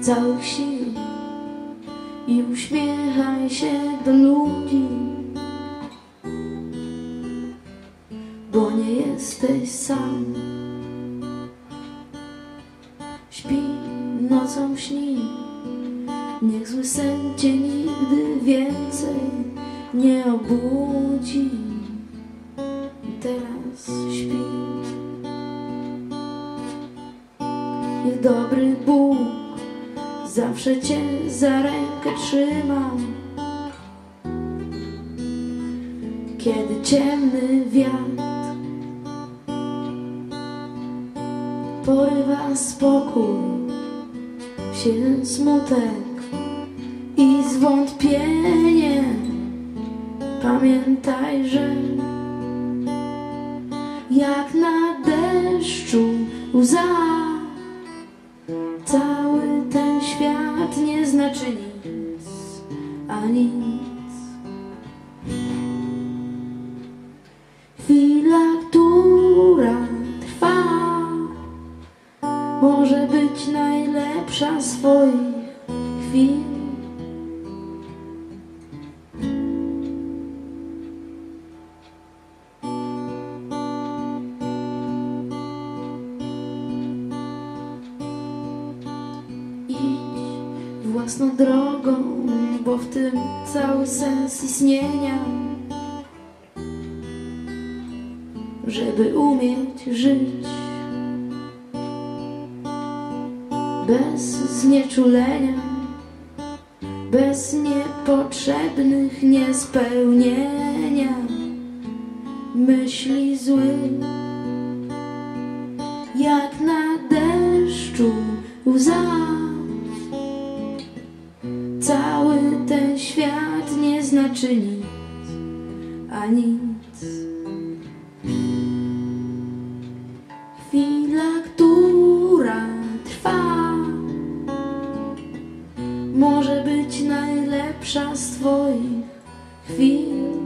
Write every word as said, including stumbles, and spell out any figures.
całych sił i uśmiechaj się do ludzi, bo nie jesteś sam. Śpi nocą, śni, niech zły sen cię nigdy więcej nie obudzi. Teraz śpi. Niech dobry Bóg zawsze cię za rękę trzyma, kiedy ciemny wiatr porywa spokój, się smutek i zwątpienie. Pamiętaj, że jak na deszczu łza, cały ten świat nie znaczy nic, a nic. Chwila, która trwa, może być najlepsza swoich chwil. Idź własną drogą, bo w tym cały sens istnienia. Żeby umieć żyć bez znieczulenia, bez niepotrzebnych niespełnienia myśli złych. Jak na deszczu łza, cały ten świat nie znaczy nic, a nic. Chwila, która trwa, może być najlepsza z twoich chwil.